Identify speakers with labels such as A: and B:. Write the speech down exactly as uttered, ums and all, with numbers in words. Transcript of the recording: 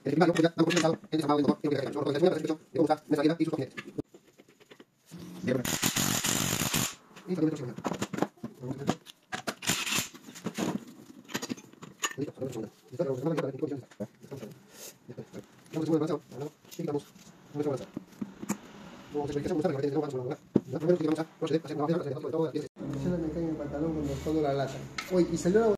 A: El primario, pues ya damos por sentado el desarmado del motor, que lo que hay, sobre todo el desarmado del servicio, de cómo está, de salida y sus componentes. Bien, y también el otro listo, solo el segundo. Listo, lo desarmamos y para que el está. Estamos ahí. Vamos a segundo avanzado, ¿no? Y quitamos nuestro avanzado. Como se explica, se gusta, que no vamos a lograr. Ya primero que vamos a proceder a hacer una base, sobre todo, sobre todo,
B: Se le meten en el pantalón cuando todo la lata. Oye, y salió la